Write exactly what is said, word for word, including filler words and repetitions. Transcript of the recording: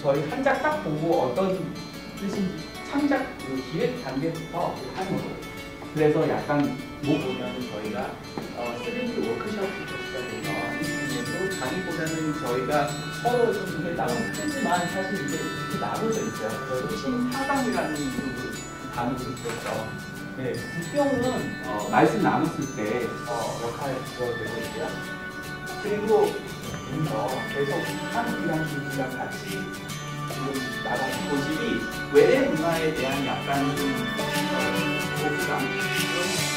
저희 한 장 딱 보고 어떤 뜻인지 창작 그 기획 단계부터 하는 거예요. 그래서 약간 뭐 보면은 저희가 어, 쓰리디 워크숍부터 시작해서 이중에도 강의보다는 저희가 서로 좀 이게 나눠 크지만 사실 이게 이렇게 나눠져 있어요. 그래서 팀 사강이라는 그 단어도 있었죠. 네, 국경은 어, 말씀 나눴을 때 어, 역할 되고 있고요. 그리고 여기서 계속 한국이랑 중국이랑 같이 지금 나가는 모습이 외래 문화에 대한 약간 좀 어, 고부감 그런